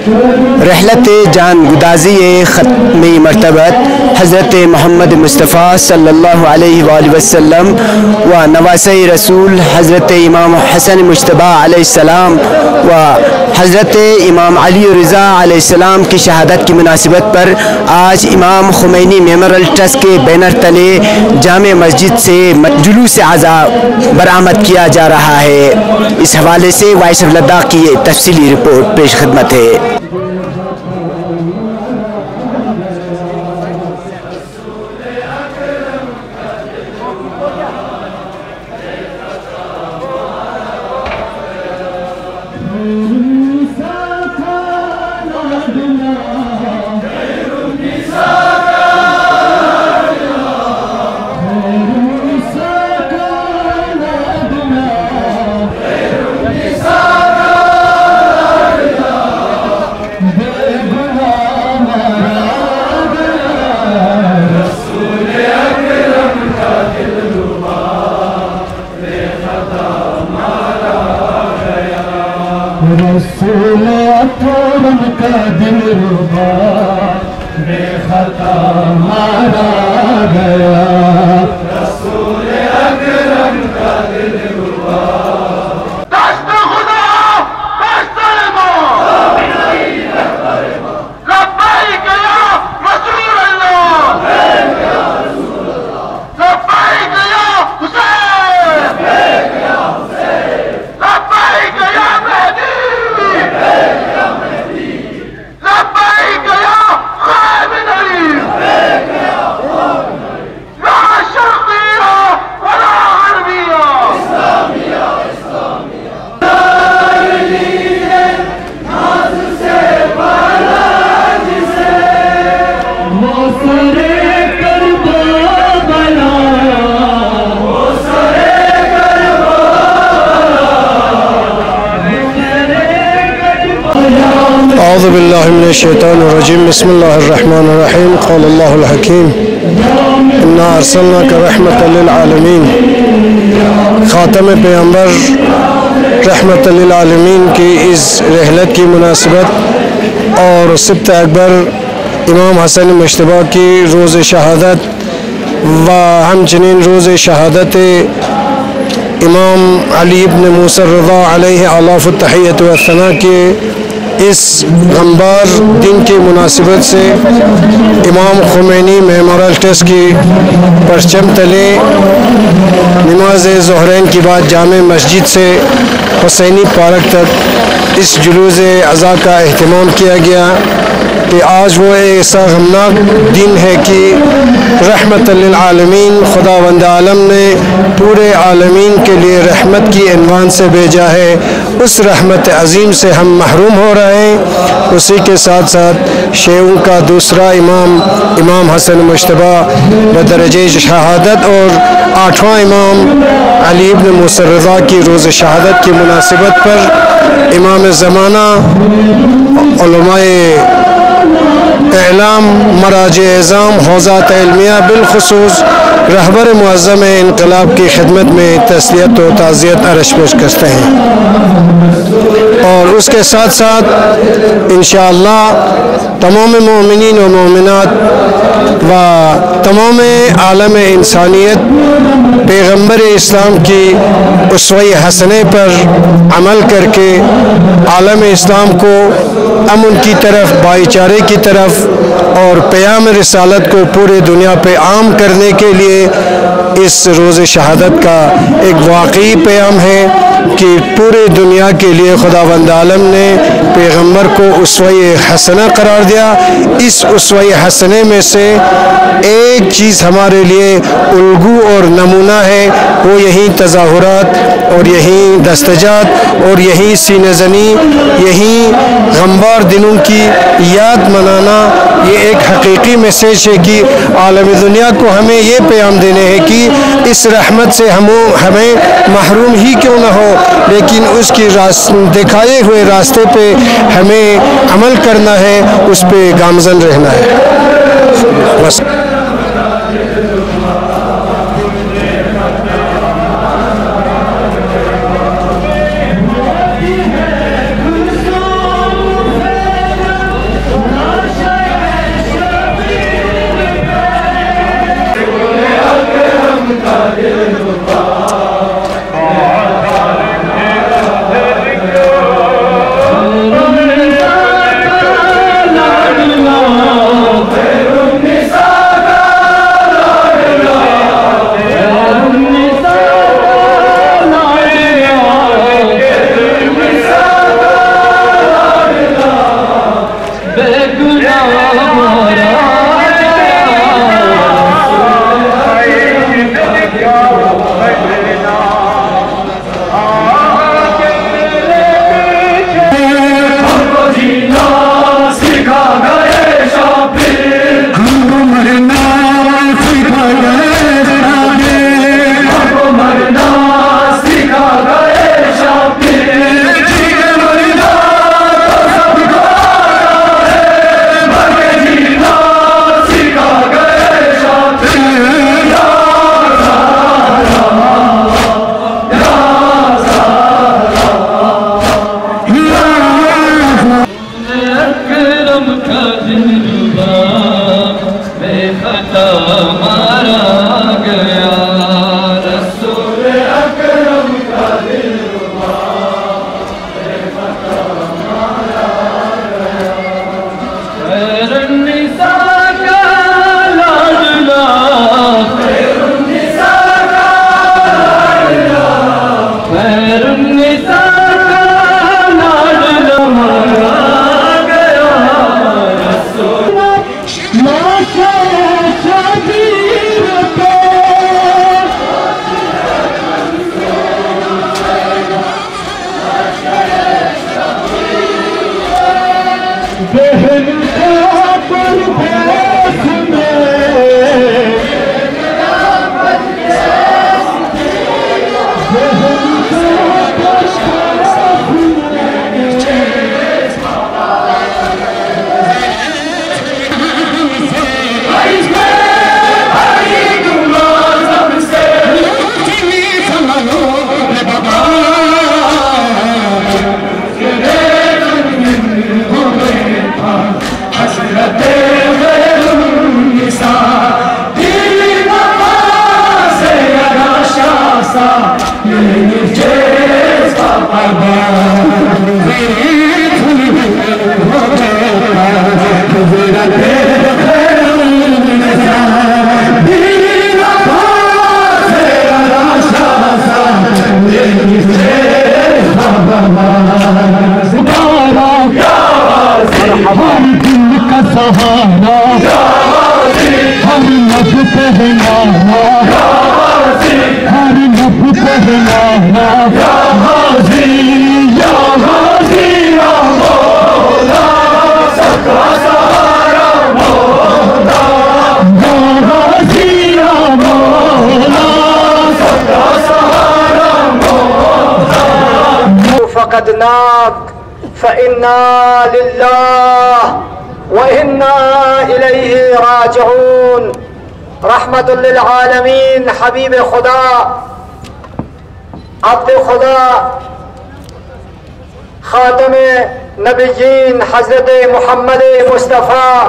رحلت جان گدازی ختمی مرتبت حضرت محمد مصطفیٰ صلی اللہ علیہ وآلہ وسلم و نواسۂ رسول حضرت امام حسن مجتبیٰ علیہ السلام و حضرت امام علی رضا علیہ السلام کی شہادت کی مناسبت پر آج امام خمینی میموریل ٹرسٹ کے بینر تلے جامع مسجد سے جلوس عزا برآمد کیا جا رہا ہے۔ اس حوالے سے وائس آف لداخ کی یہ تفصیلی رپورٹ پیش خدمت ہے۔ رسول اکرم کا دل ربا بے خطا مارا گیا، رسول اکرم کا دل ربا دست خدا دست ایمان لبیک یا رسول اللہ، لبیک یا حسین، لبیک یا حسین، لبیک یا مہدی، اعوذ باللہ من الشیطان الرجیم، بسم اللہ الرحمن الرحیم، قال اللہ الحکیم انا ارسلناک رحمت للعالمین۔ خاتم پیغمبر رحمت للعالمین کی اس رحلت کی مناسبت اور سبت اکبر امام حسن مجتبیٰ کی روز شہادت و ہمچنین روز شہادت امام علی ابن موسیٰ الرضا علیہ آلاف التحیت والثناء کے اس غمبار دن کی مناسبت سے امام خمینی میموریل ٹرسٹ کی پرچم تلے نماز ظہرین کی بعد جامع مسجد سے حسینی پارک تک اس جلوس عزا کا اہتمام کیا گیا کہ آج وہ ایسا غمناک دن ہے کہ رحمت للعالمین خداوند عالم نے پورے عالمین کے لیے رحمت کی عنوان سے بھیجا ہے۔ اس رحمت عظیم سے ہم محروم ہو رہے ہیں۔ اسی کے ساتھ ساتھ شیعوں کا دوسرا امام حسن مجتبیٰ بدرجہ شہادت اور 8واں امام علی ابن موسیٰ الرضا کی روز شہادت کی مناسبت پر امام زمانہ علماء اعلام مراجع اعظام حوزات علمیہ بالخصوص رہبر معظم انقلاب کی خدمت میں تسلیت و تعزیت عرش پیش کرتے ہیں، اور اس کے ساتھ ساتھ انشاءاللہ تمام مومنین و مومنات و تمام عالم انسانیت پیغمبر اسلام کی اسوہ حسنہ پر عمل کر کے عالم اسلام کو امن کی طرف، بھائی چارے کی طرف اور پیام رسالت کو پورے دنیا پہ عام کرنے کے لیے اس روز شہادت کا ایک واقعی پیام ہے کہ پورے دنیا کے لیے خداوند عالم نے پیغمبر کو اسوہ حسنہ قرار دیا۔ اس اسوہ حسنہ میں سے ایک چیز ہمارے لیے الگو اور نمونہ ہے، وہ یہی تظاہرات اور یہی دستجات اور یہی سینہ زنی، یہی غمبار دنوں کی یاد منانا، یہ ایک حقیقی میسیج ہے کہ عالم دنیا کو ہمیں یہ پیام دینے ہے کہ اس رحمت سے ہمیں محروم ہی کیوں نہ ہو، لیکن اس کی دکھائے ہوئے راستے پہ ہمیں عمل کرنا ہے، اس پہ گامزن رہنا ہے۔ بس کا دلربا بے خطا مارا گیا رسول اکرم کا دلربا بے خطا مارا گیا خیر النساء کا لاڈلا خیر النساء کا لاڈلا خیر النساء فإنا لله وإنا إليه راجعون رحمت للعالمین حبیب خدا عبد خدا خاتم نبیین حضرت محمد مصطفیٰ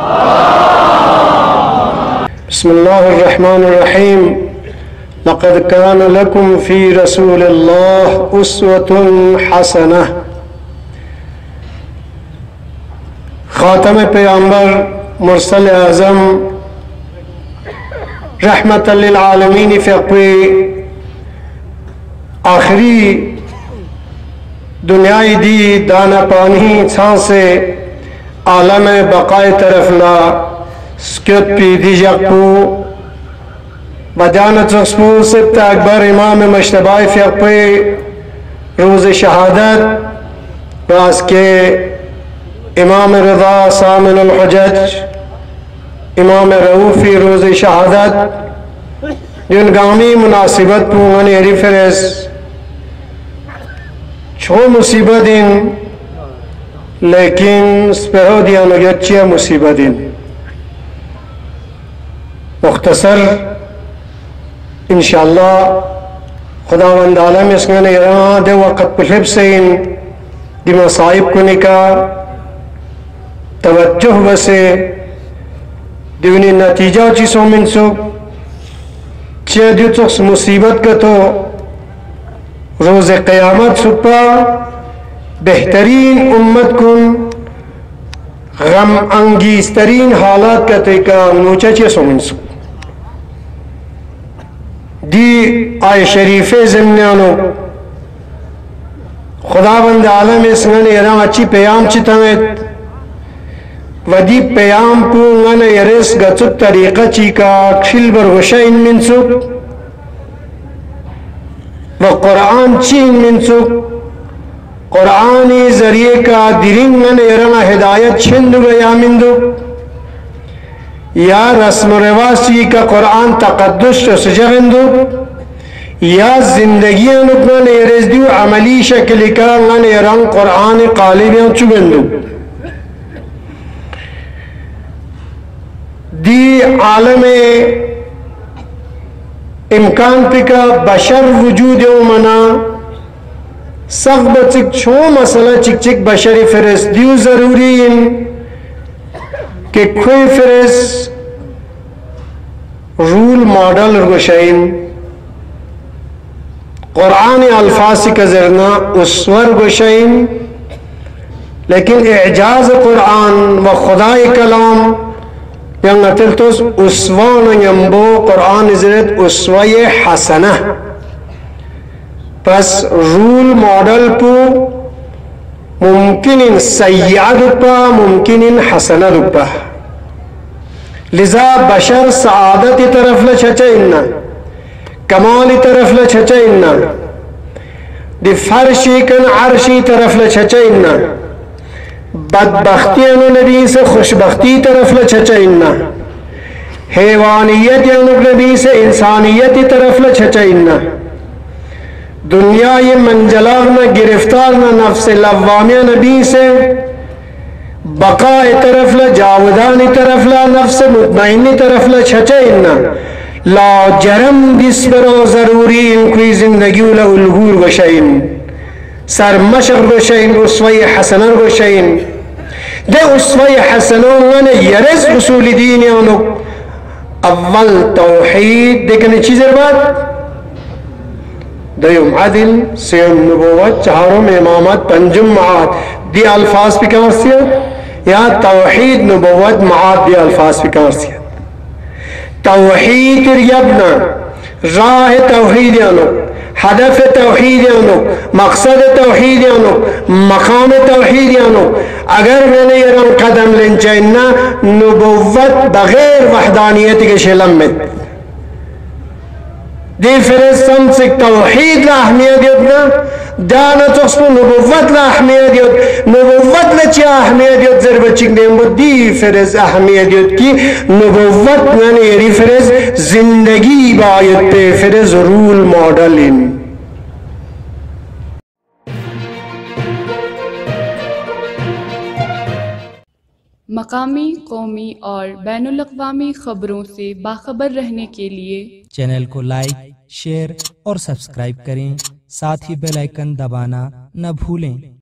بسم اللہ الرحمن الرحیم لقد كان لكم في رسول الله أسوة حسنة خاتم پیغمبر مرسل اعظم رحمت للعالمین فقوی آخری دنیای دی دانا پانی چھان سے عالم بقائے طرف لا سکت پی دی جگپو بجانت رسپو سبت اکبر امام مشتبہ فقوی روز شہادت باز کے امام رضا سامن الحجج امام رؤوفی روز شہادت جن گامی مناسبت پونگن ایری فرس چھو مصیبت دن لیکن سپہو دیا نگچیا مصیبت دن مختصر انشاءاللہ خداوند عالم اسکن ایران دے وقت پلب سین دی مصائب کو نکا توجہ بسے دیونی نتیجہ چیسوں منسو چیہ دیو تخص مصیبت کا تو روز قیامت سپا بہترین امت کن غم انگیزترین حالات کا تیکا نوچہ چیسوں منسو دی آئے شریف زمنانو خداوند عالم اسنان ایران اچھی پیام چی تمت و دی پیام پونگن ایرس گچت طریقہ چی کا کھل برغشین منسوک و قرآن چین منسوک قرآنی ذریعے کا درنگن ایران ہدایت چھندو گیا مندو یا رسم و رواسی کا قرآن تقدس سجغندو یا زندگی نکن ایرز دیو عملی شکل کا من ایران قرآن قالبیاں چگندو دی عالم امکان پکا بشر وجود منا سخت بچک چھو مسئلہ چک چک بشری فرس دیو ضروری کہ کوئی فرز رول ماڈل گوشین قرآن الفاظ کا ذرنا اسور گوشین لیکن اعجاز قرآن و خدای کلام ینگ اتلتوس اسوان یمبو قرآن زرد اسوی حسنہ پس رول ماڈل پو ممکن سیئہ دپا ممکن حسنہ دپا لذا بشر سعادت طرف لچچئنا کمال طرف لچچئنا دی فرشی کن عرشی طرف لچچئنا بدبختی انو نبی سے خوشبختی طرف لچچئنا حیوانیت انو نبی سے انسانیت طرف لچچئنا دنیا یہ منجلار نہ گرفتار نہ نفس لوامیہ نبی سے بقاء طرف لا جاودانی طرف لا نفس مطمئنی طرف لا چھچئنا لا جرم دس برو ضروری انکوی زندگیو لا الگور گشئن سر مشق گشئن اسوی حسنر گشئن دے اسوی حسنون یرز رسول دینی انو اول توحید دیکھنے چیزر بات دوم عدل سیم نبوت چہارم امامت پنجم معاد دی الفاظ پی کمرسیت یا توحید نبوت معاد دی الفاظ پی کمرسیت توحید ریبنا راہ توحید انو ہدف توحید انو مقصد توحید انو مقام توحید انو اگر میں نے یہ قدم لنچائنا نبوت بغیر وحدانیت کے شلمت دی فرز سمسک توحید لا اہمیت یدنا دانا تخصو نبوت لا اہمیت ید نبوت لا چی اہمیت ید ضرب چکنے دی فرز اہمیت ید کی نبوت نانی فرز زندگی باید پہ فرز رول ماڈل ان مقامی، قومی اور بین الاقوامی خبروں سے باخبر رہنے کے لیے چینل کو لائک، شیئر اور سبسکرائب کریں، ساتھ ہی بیل آئیکن دبانا نہ بھولیں۔